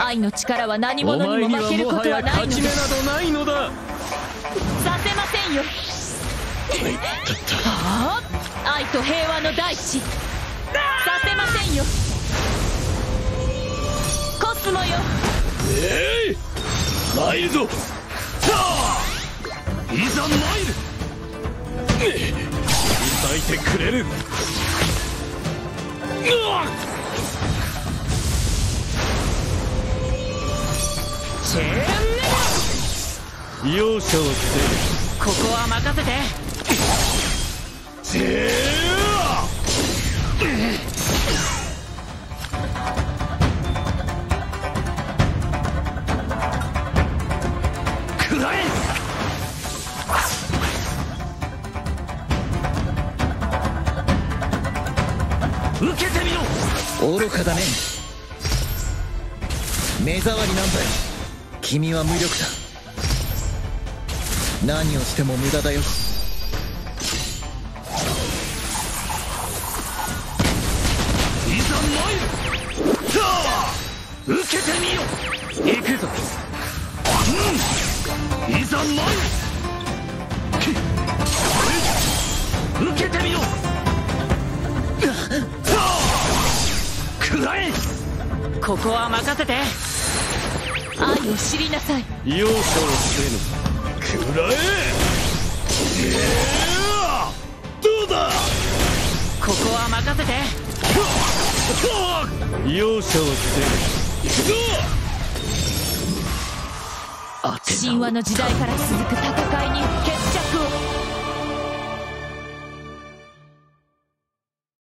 愛の力は何者にも負けることはないのだ。 勝ち目などないのだ。 させませんよ。はあ、愛と平和の大地、させませんよ。コスモよ。 参るぞ。いざ参る。抱いてくれる。 チェーンネ容赦を捨てる。 ここは任せて。 食らえ。受けてみろ。 愚かだね。目障りなんだよ。君は無力だ。何をしても無駄だよ。 いざ参る。受けてみよ。行くぞ。いざ参る。受けてみよ。食らえ。 ここは任せて。愛を知りなさい。 容赦を捨てぬ。食らえ。どうだ。 ここは任せて。 容赦を捨てる。行くぞ。 神話の時代から続く戦いに決